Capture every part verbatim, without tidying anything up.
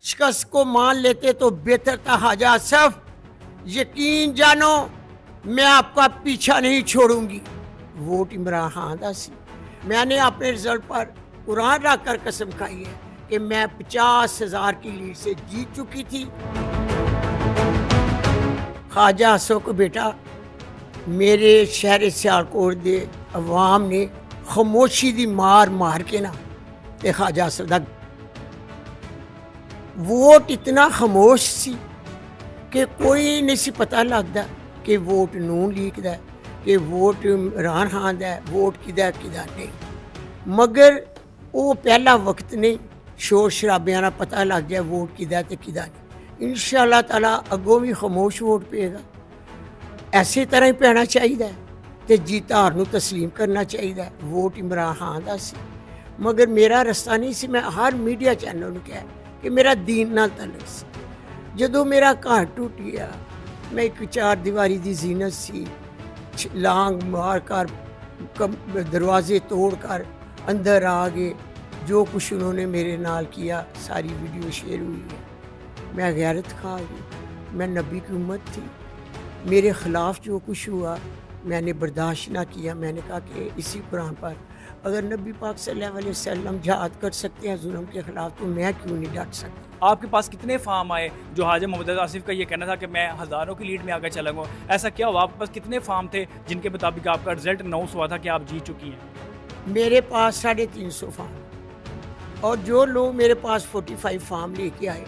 शिकस्त को मान लेते तो बेहतर था हाजा सफ। यकीन जानो मैं आपका पीछा नहीं छोड़ूंगी। वोट इमरान खान दा सी। मैंने अपने रिजल्ट पर कुरान रख कर कसम खाई है कि मैं पचास हजार की लीड से जीत चुकी थी। ख्वाजा हसन को बेटा मेरे शहर सियालकोट दे अवाम ने खामोशी दी मार मार के ना ते ख्वाजा हसन दा वोट इतना खामोश सी कि कोई नहीं सी पता लगता कि वोट नून लीग दा कि वोट इमरान खान दा वोट किदा किदा नहीं। मगर वो पहला वक्त नहीं शोर शराबियां ना पता लग जाए वोट किदा ते किदा नहीं। इंशाअल्लाह ताला अगों भी खामोश वोट पेगा। ऐसे तरह ही पैना चाहिए ते जीत हार नूं तस्लीम करना चाहिए। वोट इमरान खान दा सी मगर मेरा रस्ता नहीं सी। मैं हर मीडिया चैनल नूं कहा कि मेरा दीन नाल तल्लुक सी। जदों मेरा घर टूट गया मैं एक चार दीवारी दी जीनत सी लांग मार कर दरवाजे तोड़ कर अंदर आ गए। जो कुछ उन्होंने मेरे नाल किया सारी वीडियो शेयर हुई है। मैं गैरत खा गई। मैं नबी की उम्मत थी। मेरे ख़िलाफ़ जो कुछ हुआ मैंने बर्दाश्त ना किया। मैंने कहा कि इसी कुरान पर अगर नबी पाक सल्लल्लाहु अलैहि वसल्लम जहाद कर सकते हैं जुल्म के ख़िलाफ़ तो मैं क्यों नहीं डट सकता। आपके पास कितने फार्म आए जो हाजी मोहम्मद आसिफ का ये कहना था कि मैं हज़ारों की लीड में आगे चला गया, ऐसा क्या हुआ? आपके पास कितने फार्म थे जिनके मुताबिक आपका रिजल्ट अनाउंस हुआ था कि आप जीत चुकी हैं? मेरे पास साढ़े तीन सौ फार्म और जो लोग मेरे पास फोर्टी फाइव फार्म लेके आए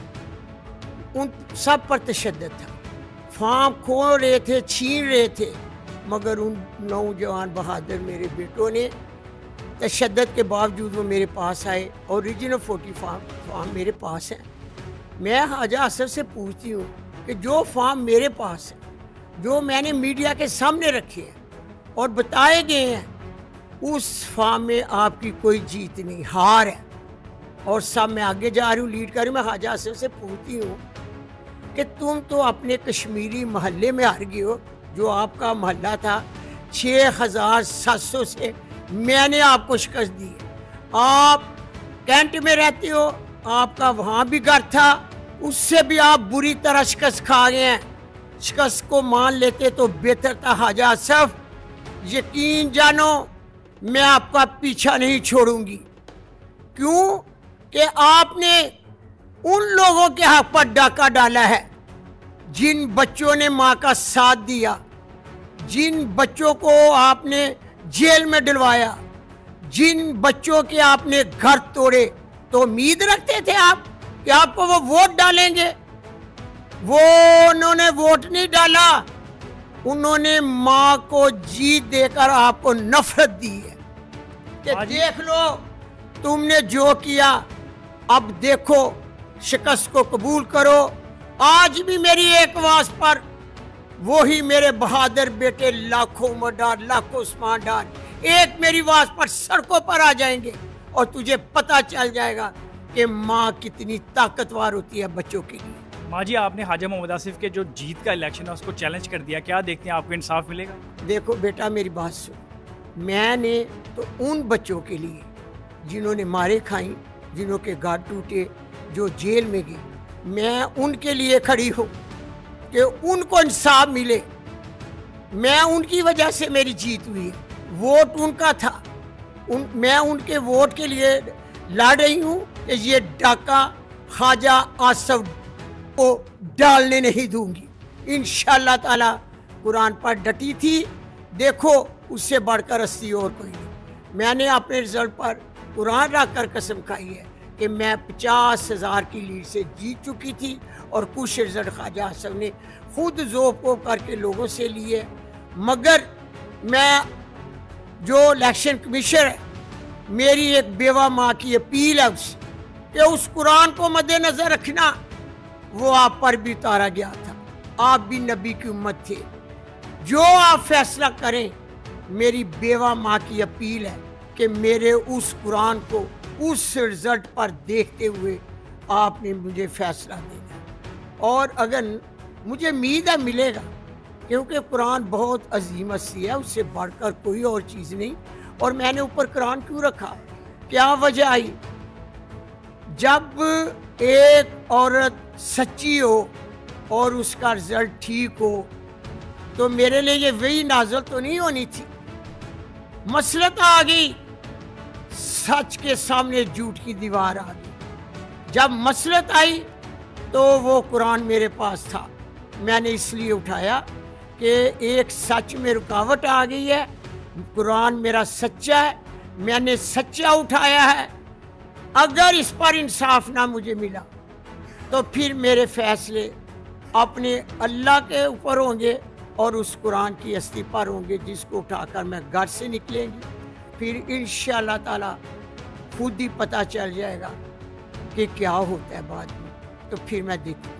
उन सब पर तशद्दुद था। फार्म खोल रहे थे, छीन रहे थे, मगर उन नौजवान बहादुर मेरे बेटों ने तशद्दुद के बावजूद वो मेरे पास आए। ओरिजिनल फोर्टी फार्म फार्म मेरे पास हैं। मैं ख्वाजा हसन से पूछती हूँ कि जो फार्म मेरे पास है, जो मैंने मीडिया के सामने रखे हैं और बताए गए हैं, उस फार्म में आपकी कोई जीत नहीं, हार है। और सब मैं आगे जा रही हूँ, लीड कर रही हूँ। मैं ख्वाजा हसन से पूछती हूँ कि तुम तो अपने कश्मीरी महल्ले में हार गए हो। जो आपका मोहल्ला था छः हज़ार सात सौ से मैंने आपको शिकस्त दी है। आप कैंट में रहते हो, आपका वहाँ भी घर था, उससे भी आप बुरी तरह शिकस्त खा गए हैं। शिकस्त को मान लेते तो बेहतर था हाजा सफ। यकीन जानो मैं आपका पीछा नहीं छोड़ूंगी। क्यों कि आपने उन लोगों के हक पर डाका डाला है जिन बच्चों ने माँ का साथ दिया, जिन बच्चों को आपने जेल में डलवाया, जिन बच्चों के आपने घर तोड़े। तो उम्मीद रखते थे आप कि आपको वो वोट डालेंगे। वो उन्होंने वोट नहीं डाला, उन्होंने माँ को जीत देकर आपको नफरत दी है कि देख लो तुमने जो किया, अब देखो शिकस्त को कबूल करो। आज भी मेरी एक आवाज पर वही मेरे बहादुर बेटे लाखों उमरदार, लाखों उस्मानदार एक मेरी आवाज पर सड़कों पर आ जाएंगे और तुझे पता चल जाएगा कि माँ कितनी ताकतवर होती है बच्चों के लिए। माँ जी, आपने हाजी मोहम्मद आसिफ के जो जीत का इलेक्शन है उसको चैलेंज कर दिया, क्या देखते हैं आपको इंसाफ मिलेगा? देखो बेटा मेरी बात सुन। मैंने तो उन बच्चों के लिए जिन्होंने मारे खाई, जिन्हों के घर टूटे, जो जेल में गए, मैं उनके लिए खड़ी हूँ कि उनको इंसाफ मिले। मैं उनकी वजह से मेरी जीत हुई है। वोट उनका था। उन मैं उनके वोट के लिए लड़ रही हूँ कि ये डाका ख्वाजा आसिफ को डालने नहीं दूंगी। इंशाअल्लाह ताला कुरान पर डटी थी। देखो उससे बढ़कर हस्ती और कोई नहीं। मैंने अपने रिजल्ट पर कुरान रख कर कसम खाई है कि मैं पचास हजार की लीड से जीत चुकी थी। और कुछ रिजल्ट ख्वाजा हसन ने खुद जोको करके लोगों से लिए। मगर मैं जो इलेक्शन कमीशन है, मेरी एक बेवा माँ की अपील है उससे कि उस कुरान को मद्देनजर रखना। वो आप पर भी उतारा गया था, आप भी नबी की उम्मत थे। जो आप फैसला करें, मेरी बेवा माँ की अपील है कि मेरे उस कुरान को उस रिजल्ट पर देखते हुए आपने मुझे फैसला देना। और अगर मुझे उम्मीद है मिलेगा, क्योंकि कुरान बहुत अजीम हस्ती है, उससे बढ़कर कोई और चीज़ नहीं। और मैंने ऊपर कुरान क्यों रखा, क्या वजह आई? जब एक औरत सच्ची हो और उसका रिजल्ट ठीक हो तो मेरे लिए ये वही नाज़िल तो नहीं होनी थी। मसलत आ गई, सच के सामने झूठ की दीवार आ गई। जब मसलत आई तो वो कुरान मेरे पास था, मैंने इसलिए उठाया कि एक सच में रुकावट आ गई है, कुरान मेरा सच्चा है, मैंने सच्चा उठाया है। अगर इस पर इंसाफ ना मुझे मिला तो फिर मेरे फैसले अपने अल्लाह के ऊपर होंगे और उस कुरान की हस्ती पर होंगे जिसको उठाकर मैं घर से निकलेंगी। फिर इंशाअल्लाह ताला खुद ही पता चल जाएगा कि क्या होता है बाद में, तो फिर मैं देखूँ।